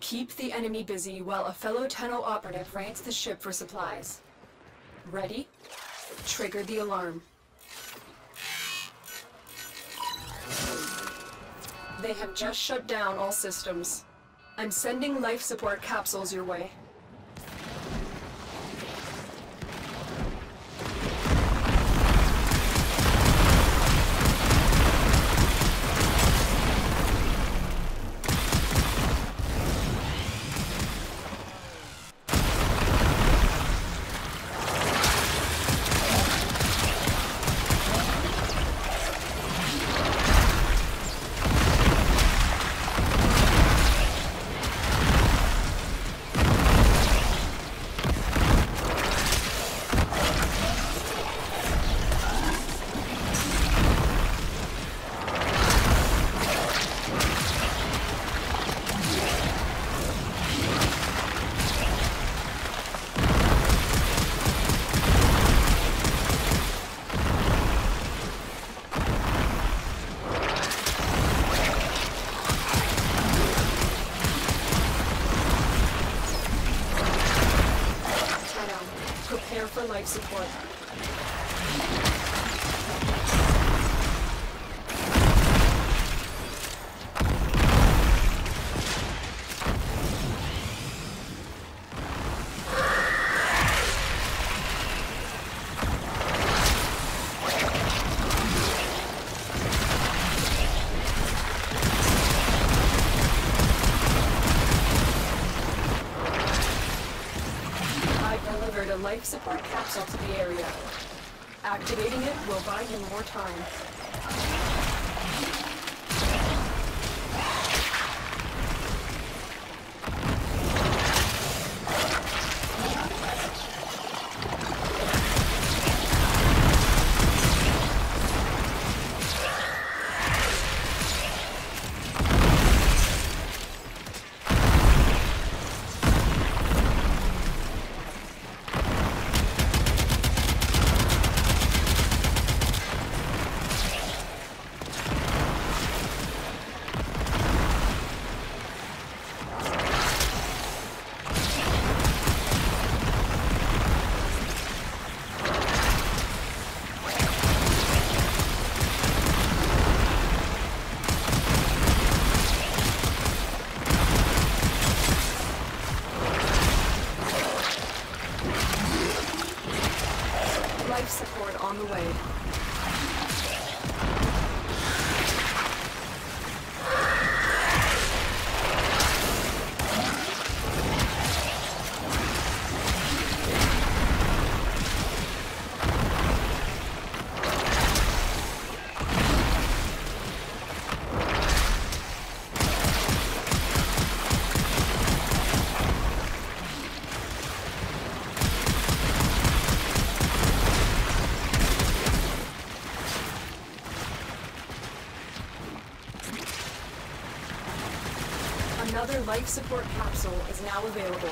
Keep the enemy busy while a fellow Tenno operative rants the ship for supplies. Ready? Trigger the alarm. They have just shut down all systems. I'm sending life support capsules your way. For life support. A life support capsule to the area. Activating it will buy you more time. Life support on the way. Another life support capsule is now available.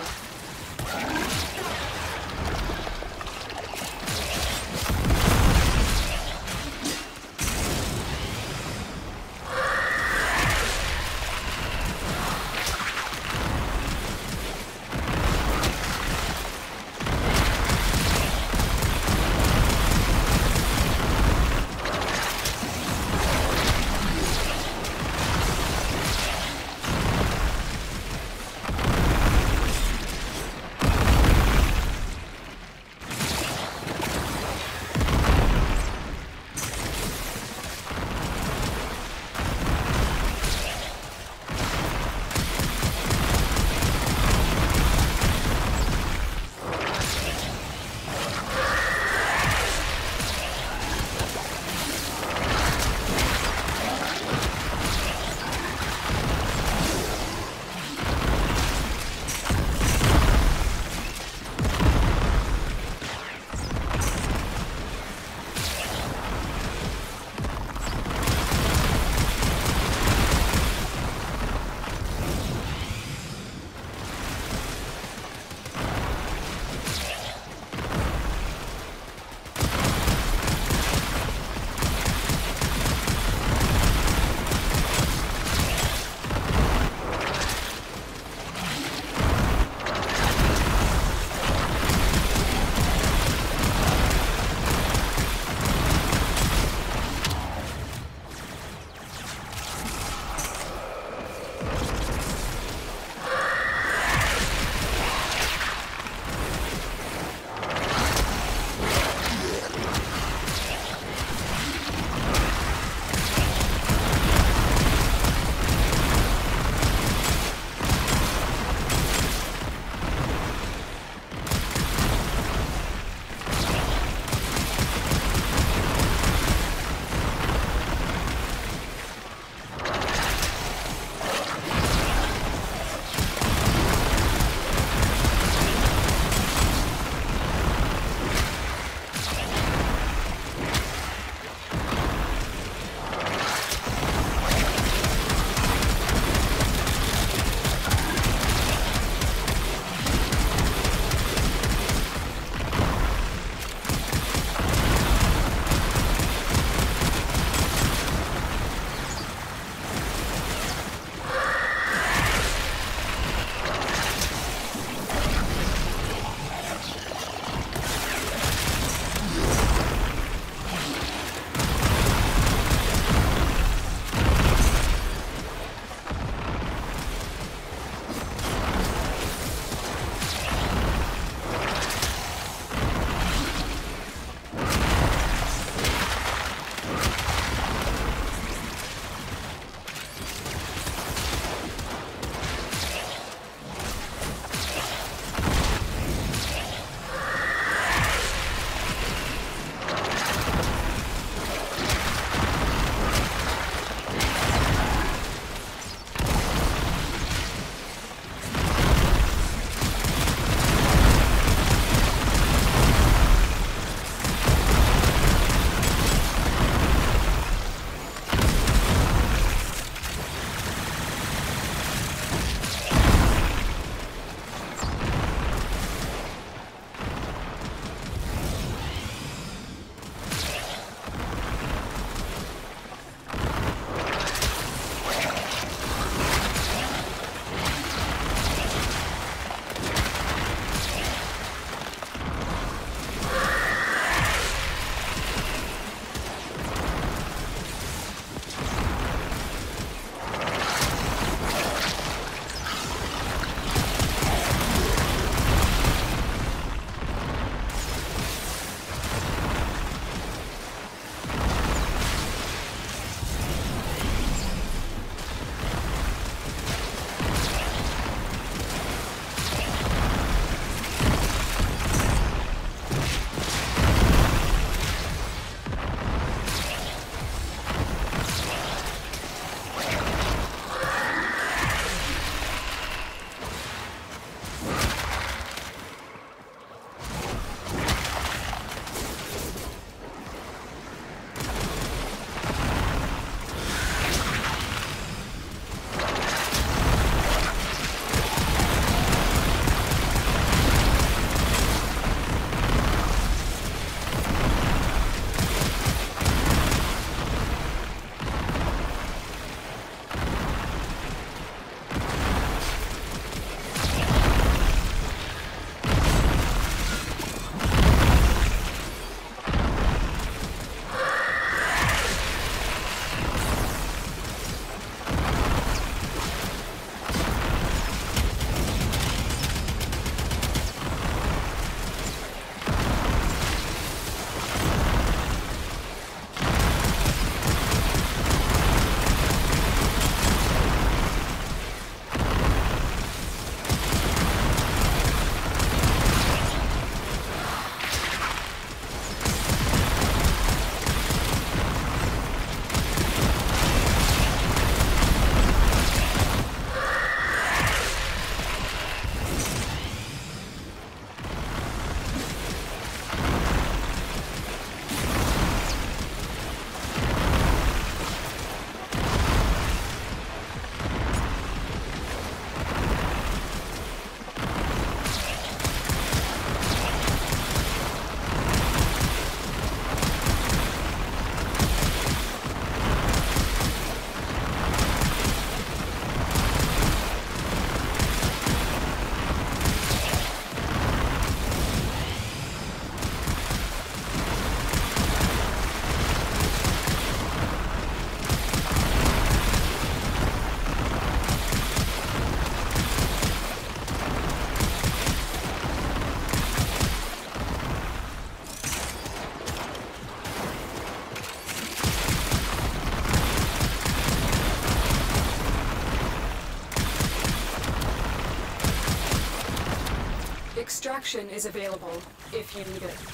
Extraction is available if you need it.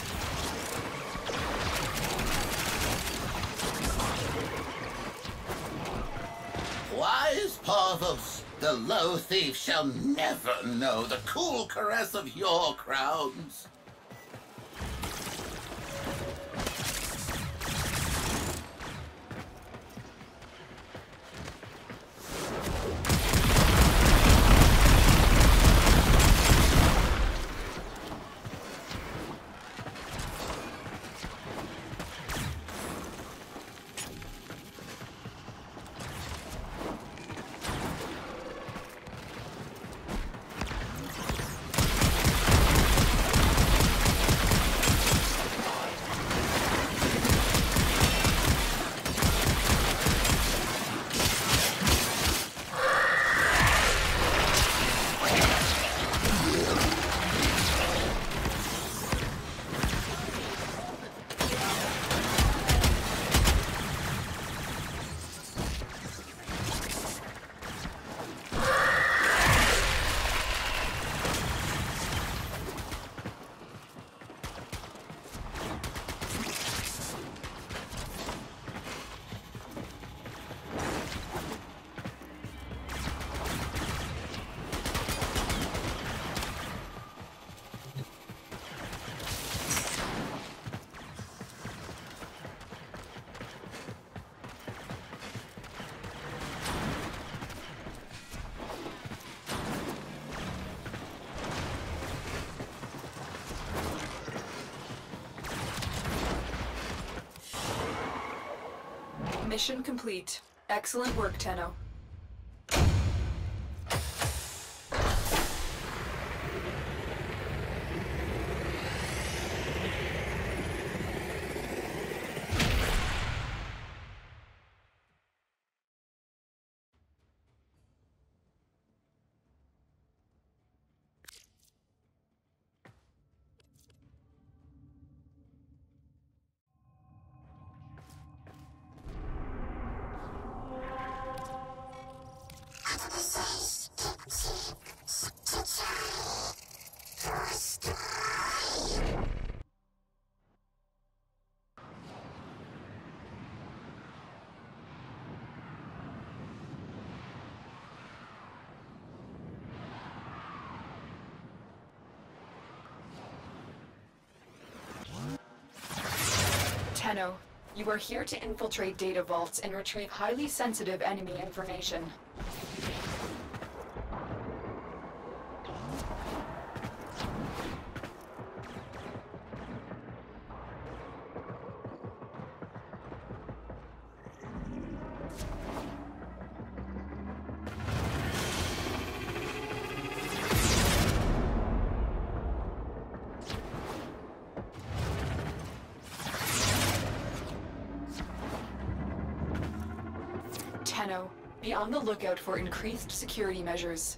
Wise Parvos, the low thief shall never know the cool caress of your crowns. Mission complete. Excellent work, Tenno. Tenno, you are here to infiltrate data vaults and retrieve highly sensitive enemy information. Tenno, be on the lookout for increased security measures.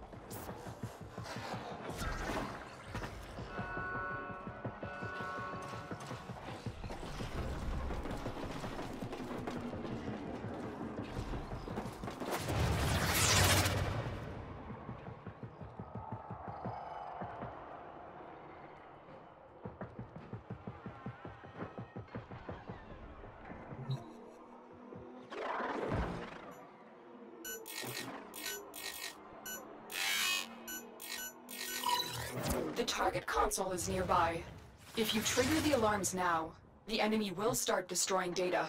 The target console is nearby. If you trigger the alarms now, the enemy will start destroying data.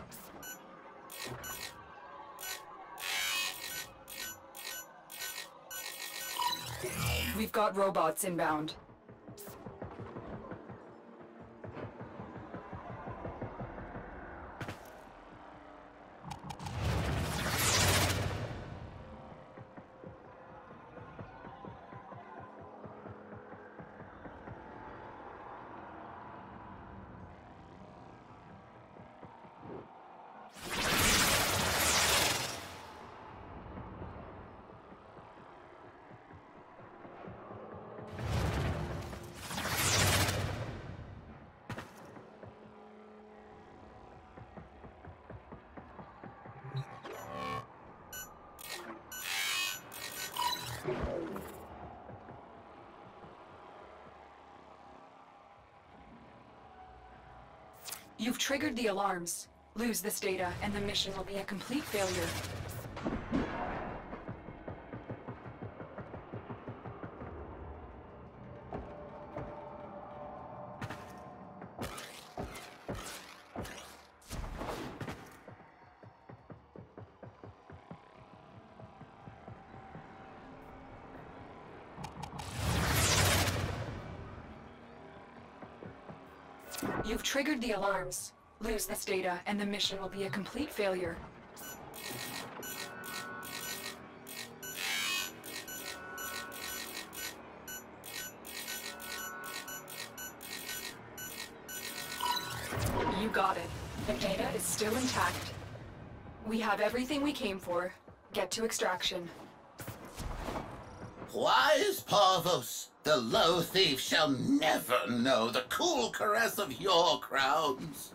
We've got robots inbound. You've triggered the alarms. Lose this data, and the mission will be a complete failure. You've triggered the alarms. Lose this data, and the mission will be a complete failure. You got it. The data is still intact. We have everything we came for. Get to extraction. Wise Parvos, the low thief shall never know the cool caress of your crowns.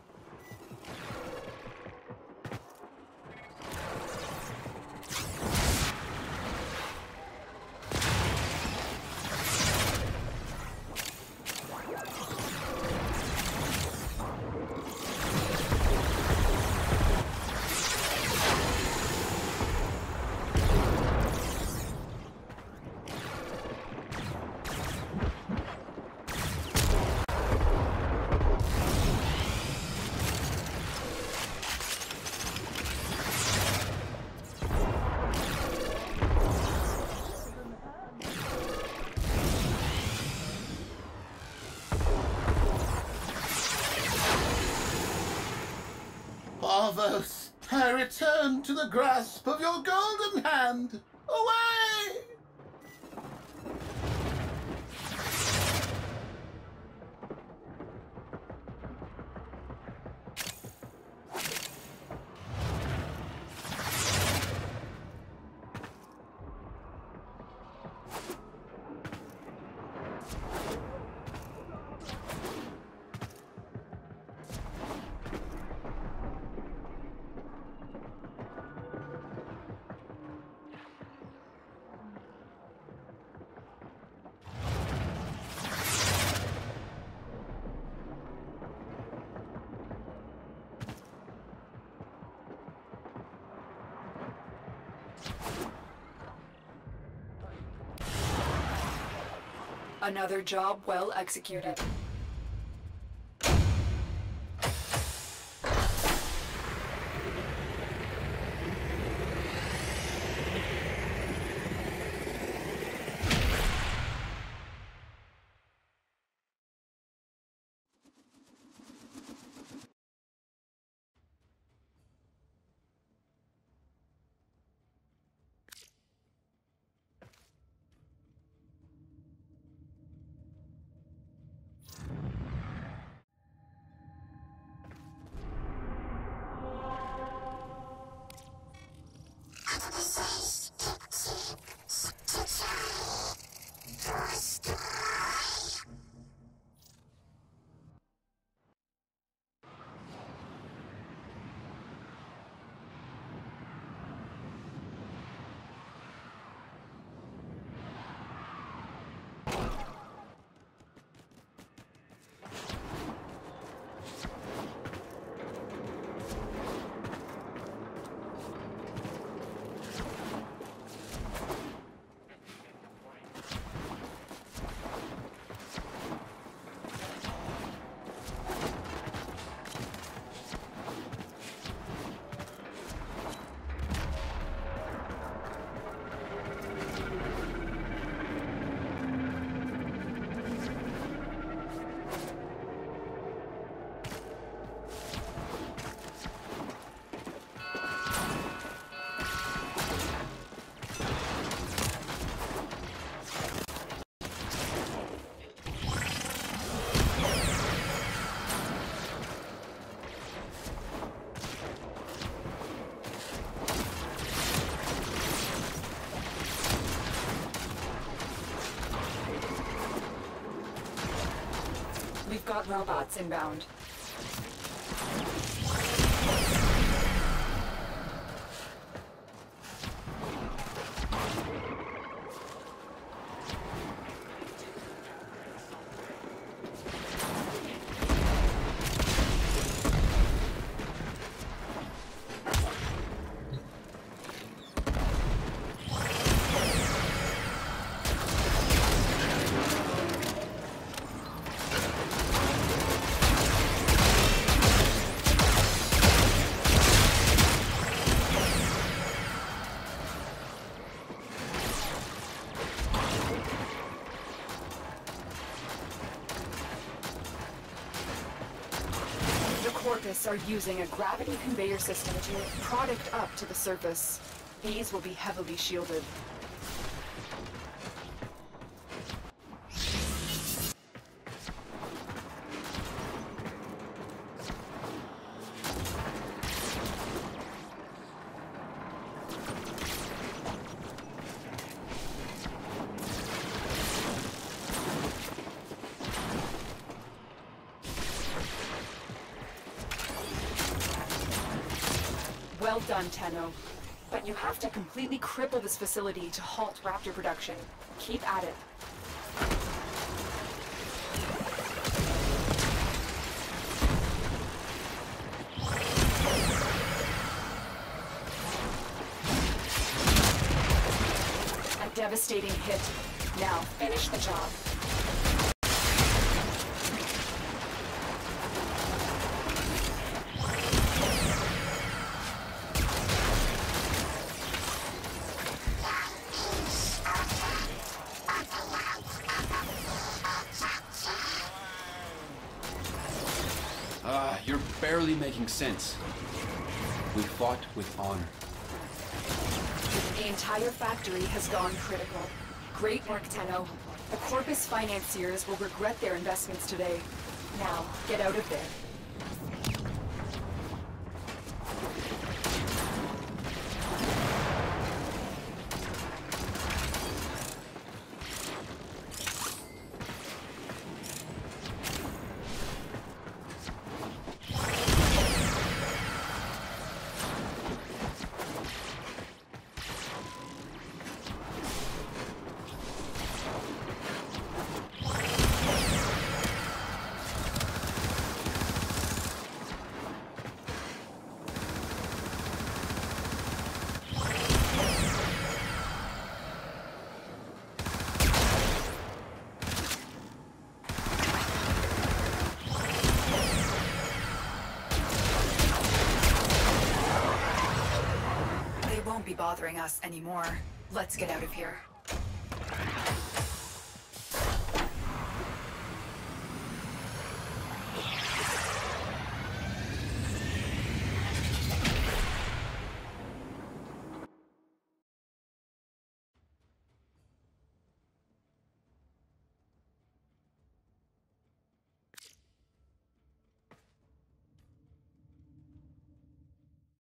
Parvos, I return to the grasp of your golden hand. Away! Another job well executed. We've got robots inbound. are using a gravity conveyor system to move product up to the surface. These will be heavily shielded. Well done, Tenno. But you have to completely cripple this facility to halt Raptor production. Keep at it. A devastating hit. Now, finish the job. You're barely making sense. We fought with honor. The entire factory has gone critical. Great work, Tenno. The Corpus financiers will regret their investments today. Now, get out of there. Won't be bothering us anymore. Let's get out of here.